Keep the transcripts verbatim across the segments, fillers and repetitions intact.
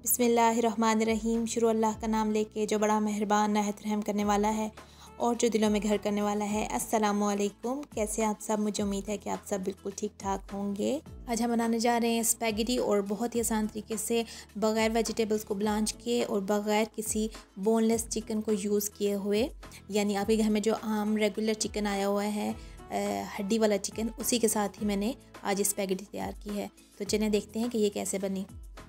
बिस्मिल्लाहिर्रहमानिर्रहीम। शुरू अल्लाह का नाम लेके जो बड़ा मेहरबान नहायत रहम करने वाला है और जो दिलों में घर करने वाला है। अस्सलामु अलैकुम। कैसे आप सब? मुझे उम्मीद है कि आप सब बिल्कुल ठीक ठाक होंगे। आज हम बनाने जा रहे हैं स्पैगेटी और बहुत ही आसान तरीके से बग़ैर वेजिटेबल्स को ब्लांच किए और बग़ैर किसी बोनलेस चिकन को यूज़ किए हुए, यानी आपके घर में जो आम रेगुलर चिकन आया हुआ है, हड्डी वाला चिकन, उसी के साथ ही मैंने आज स्पैगेटी तैयार की है। तो चलिए देखते हैं कि ये कैसे बनी।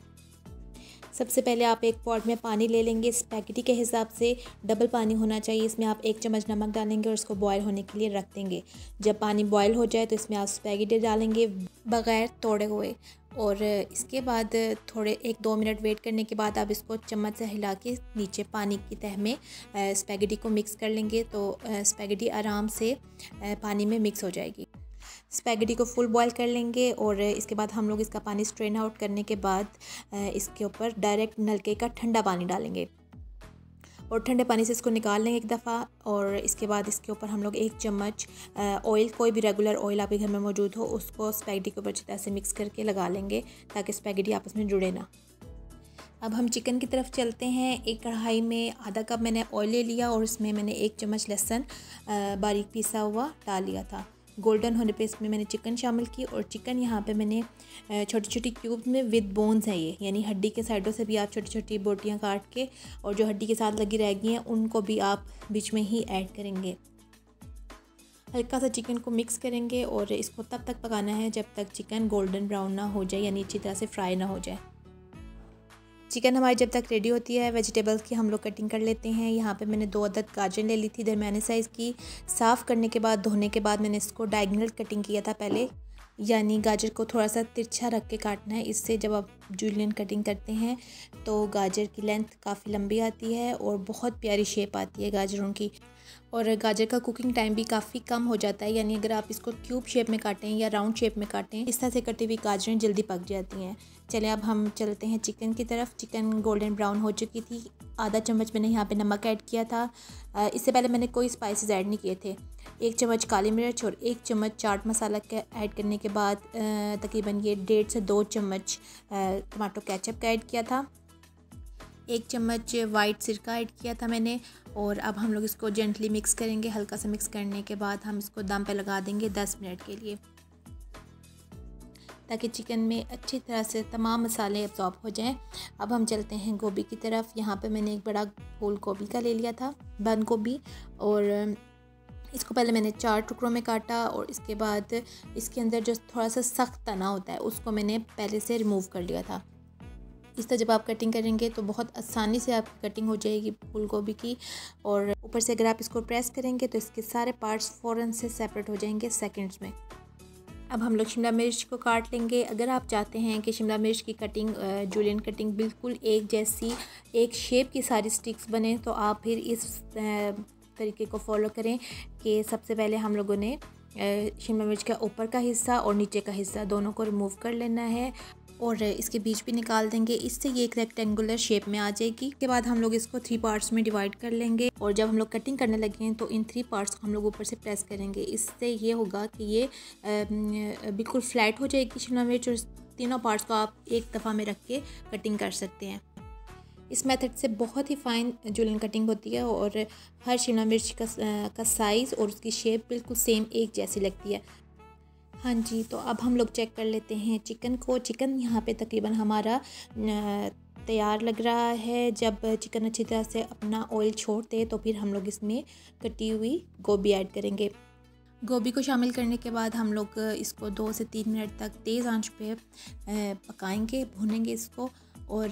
सबसे पहले आप एक पॉट में पानी ले लेंगे। स्पैगेटी के हिसाब से डबल पानी होना चाहिए। इसमें आप एक चम्मच नमक डालेंगे और उसको बॉयल होने के लिए रख देंगे। जब पानी बॉयल हो जाए तो इसमें आप स्पैगेटी डालेंगे बग़ैर तोड़े हुए, और इसके बाद थोड़े एक दो मिनट वेट करने के बाद आप इसको चम्मच से हिला के नीचे पानी की तह में स्पैगेटी को मिक्स कर लेंगे, तो स्पैगेटी आराम से पानी में मिक्स हो जाएगी। स्पैगेटी को फुल बॉयल कर लेंगे और इसके बाद हम लोग इसका पानी स्ट्रेन आउट करने के बाद इसके ऊपर डायरेक्ट नलके का ठंडा पानी डालेंगे और ठंडे पानी से इसको निकाल लेंगे एक दफ़ा। और इसके बाद इसके ऊपर हम लोग एक चम्मच ऑयल, कोई भी रेगुलर ऑयल आपके घर में मौजूद हो, उसको स्पैगेटी के ऊपर अच्छी तरह से मिक्स करके लगा लेंगे ताकि स्पैगेटी आपस में जुड़े ना। अब हम चिकन की तरफ चलते हैं। एक कढ़ाई में आधा कप मैंने ऑयल ले लिया और इसमें मैंने एक चम्मच लहसुन बारीक पिसा हुआ डाल लिया था। गोल्डन होने पे इसमें मैंने चिकन शामिल की और चिकन यहाँ पे मैंने छोटी छोटी क्यूब्स में विद बोन्स हैं ये, यानी हड्डी के साइडों से भी आप छोटी छोटी बोटियाँ काट के और जो हड्डी के साथ लगी रह गई हैं उनको भी आप बीच में ही ऐड करेंगे। हल्का सा चिकन को मिक्स करेंगे और इसको तब तक पकाना है जब तक चिकन गोल्डन ब्राउन ना हो जाए, यानी अच्छी तरह से फ्राई ना हो जाए। चिकन हमारी जब तक रेडी होती है, वेजिटेबल्स की हम लोग कटिंग कर लेते हैं। यहाँ पे मैंने दो अदद गाजर ले ली थी दरमियाने साइज़ की। साफ़ करने के बाद, धोने के बाद मैंने इसको डायगोनल कटिंग किया था पहले, यानी गाजर को थोड़ा सा तिरछा रख के काटना है। इससे जब आप जूलियन कटिंग करते हैं तो गाजर की लेंथ काफ़ी लंबी आती है और बहुत प्यारी शेप आती है गाजरों की, और गाजर का कुकिंग टाइम भी काफ़ी कम हो जाता है। यानी अगर आप इसको क्यूब शेप में काटें या राउंड शेप में काटें, इस तरह से कटी हुई गाजरें जल्दी पक जाती हैं। चलिए अब हम चलते हैं चिकन की तरफ। चिकन गोल्डन ब्राउन हो चुकी थी। आधा चम्मच मैंने यहाँ पे नमक ऐड किया था। इससे पहले मैंने कोई स्पाइसेस ऐड नहीं किए थे। एक चम्मच काली मिर्च और एक चम्मच चाट मसाला के ऐड करने के बाद तकरीबन ये डेढ़ से दो चम्मच टमाटो केचप का ऐड किया था। एक चम्मच वाइट सिरका ऐड किया था मैंने, और अब हम लोग इसको जेंटली मिक्स करेंगे। हल्का सा मिक्स करने के बाद हम इसको दम पे लगा देंगे दस मिनट के लिए, ताकि चिकन में अच्छी तरह से तमाम मसाले एब्जॉर्ब हो जाएं। अब हम चलते हैं गोभी की तरफ। यहाँ पे मैंने एक बड़ा फूल गोभी का ले लिया था, बंद गोभी, और इसको पहले मैंने चार टुकड़ों में काटा और इसके बाद इसके अंदर जो थोड़ा सा सख्त तना होता है उसको मैंने पहले से रिमूव कर लिया था। इस तरह जब आप कटिंग करेंगे तो बहुत आसानी से आपकी कटिंग हो जाएगी फूल गोभी की, और ऊपर से अगर आप इसको प्रेस करेंगे तो इसके सारे पार्ट्स फ़ौरन से सेपरेट हो जाएंगे सेकंड्स में। अब हम लोग शिमला मिर्च को काट लेंगे। अगर आप चाहते हैं कि शिमला मिर्च की कटिंग, जूलियन कटिंग बिल्कुल एक जैसी, एक शेप की सारी स्टिक्स बने, तो आप फिर इस तरीके को फॉलो करें कि सबसे पहले हम लोगों ने शिमला मिर्च का ऊपर का हिस्सा और नीचे का हिस्सा दोनों को रिमूव कर लेना है और इसके बीच भी निकाल देंगे। इससे ये एक रेक्टेंगुलर शेप में आ जाएगी। इसके बाद हम लोग इसको थ्री पार्ट्स में डिवाइड कर लेंगे और जब हम लोग कटिंग करने लगे हैं तो इन थ्री पार्ट्स को हम लोग ऊपर से प्रेस करेंगे। इससे ये होगा कि ये बिल्कुल फ्लैट हो जाएगी शिमला मिर्च, और तीनों पार्ट्स को आप एक दफ़ा में रख के कटिंग कर सकते हैं। इस मेथड से बहुत ही फ़ाइन जूलियन कटिंग होती है और हर शिमला मिर्च का का साइज़ और उसकी शेप बिल्कुल सेम एक जैसी लगती है। हाँ जी, तो अब हम लोग चेक कर लेते हैं चिकन को। चिकन यहाँ पे तकरीबन हमारा तैयार लग रहा है। जब चिकन अच्छी तरह से अपना ऑयल छोड़ दे तो फिर हम लोग इसमें कटी हुई गोभी ऐड करेंगे। गोभी को शामिल करने के बाद हम लोग इसको दो से तीन मिनट तक तेज़ आंच पे पकाएंगे, भूनेंगे इसको, और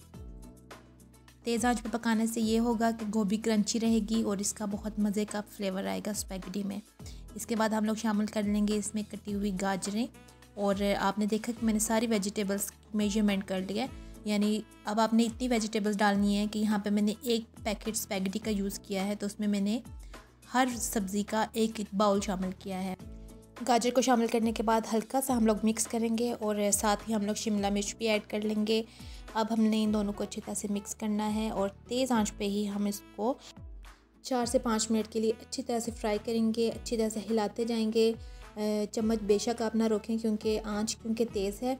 तेज़ आंच पे पकाने से ये होगा कि गोभी क्रंची रहेगी और इसका बहुत मज़े का फ्लेवर आएगा स्पैगेटी में। इसके बाद हम लोग शामिल कर लेंगे इसमें कटी हुई गाजरें, और आपने देखा कि मैंने सारी वेजिटेबल्स मेजरमेंट कर लिया, यानी अब आपने इतनी वेजिटेबल्स डालनी है कि यहाँ पे मैंने एक पैकेट स्पैगेटी का यूज़ किया है, तो उसमें मैंने हर सब्ज़ी का एक एक बाउल शामिल किया है। गाजर को शामिल करने के बाद हल्का सा हम लोग मिक्स करेंगे और साथ ही हम लोग शिमला मिर्च भी ऐड कर लेंगे। अब हमने इन दोनों को अच्छी तरह से मिक्स करना है और तेज़ आंच पे ही हम इसको चार से पाँच मिनट के लिए अच्छी तरह से फ्राई करेंगे। अच्छी तरह से हिलाते जाएंगे। चम्मच बेशक आप ना रोकें क्योंकि आंच क्योंकि तेज़ है,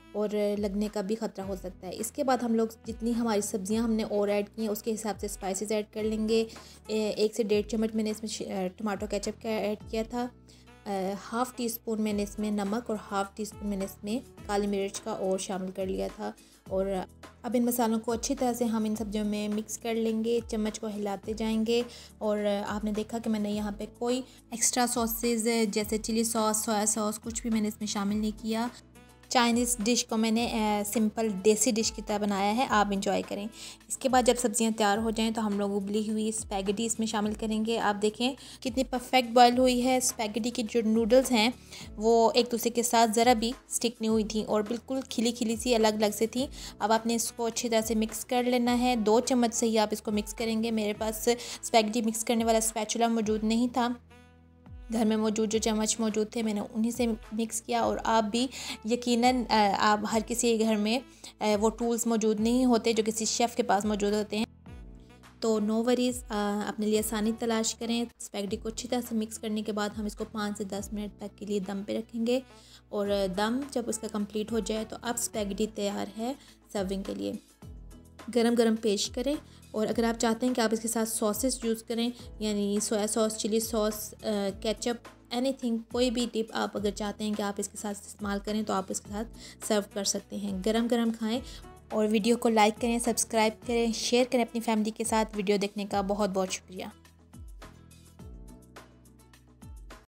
और लगने का भी ख़तरा हो सकता है। इसके बाद हम लोग जितनी हमारी सब्ज़ियां हमने और ऐड की हैं उसके हिसाब से स्पाइसेस ऐड कर लेंगे। एक से डेढ़ चम्मच मैंने इसमें टमाटो केचप का ऐड किया था। हाफ़ टी स्पून मैंने इसमें नमक और हाफ़ टी स्पून मैंने इसमें काली मिर्च का और शामिल कर लिया था। और अब इन मसालों को अच्छी तरह से हम इन सब्जियों में मिक्स कर लेंगे, चम्मच को हिलाते जाएंगे। और आपने देखा कि मैंने यहाँ पे कोई एक्स्ट्रा सॉसेज जैसे चिली सॉस, सोया सॉस कुछ भी मैंने इसमें शामिल नहीं किया। चाइनीज़ डिश को मैंने सिंपल देसी डिश की तरह बनाया है, आप इंजॉय करें। इसके बाद जब सब्ज़ियां तैयार हो जाएं तो हम लोग उबली हुई स्पैगेटी इसमें शामिल करेंगे। आप देखें कितनी परफेक्ट बॉयल हुई है। स्पैगेटी की जो नूडल्स हैं वो एक दूसरे के साथ ज़रा भी स्टिक नहीं हुई थी और बिल्कुल खिली खिली सी अलग अलग से थी। अब आपने इसको अच्छी तरह से मिक्स कर लेना है। दो चम्मच से ही आप इसको मिक्स करेंगे। मेरे पास स्पैगेटी मिक्स करने वाला स्पैचुला मौजूद नहीं था, घर में मौजूद जो चम्मच मौजूद थे मैंने उन्हीं से मिक्स किया। और आप भी यकीनन आप हर किसी घर में वो टूल्स मौजूद नहीं होते जो किसी शेफ़ के पास मौजूद होते हैं, तो नो वरीज़, अपने लिए आसानी तलाश करें। स्पैगेटी को अच्छी तरह से मिक्स करने के बाद हम इसको पाँच से दस मिनट तक के लिए दम पे रखेंगे। और दम जब इसका कंप्लीट हो जाए तो अब स्पैगेटी तैयार है सर्विंग के लिए। गरम गरम पेश करें। और अगर आप चाहते हैं कि आप इसके साथ सॉसेस यूज़ करें, यानी soya sauce, chilli sauce, ketchup, anything, कोई भी टिप आप अगर चाहते हैं कि आप इसके साथ इस्तेमाल करें तो आप इसके साथ सर्व कर सकते हैं। गरम गरम खाएं। और वीडियो को लाइक करें, सब्सक्राइब करें, शेयर करें अपनी फैमिली के साथ। वीडियो देखने का बहुत बहुत शुक्रिया।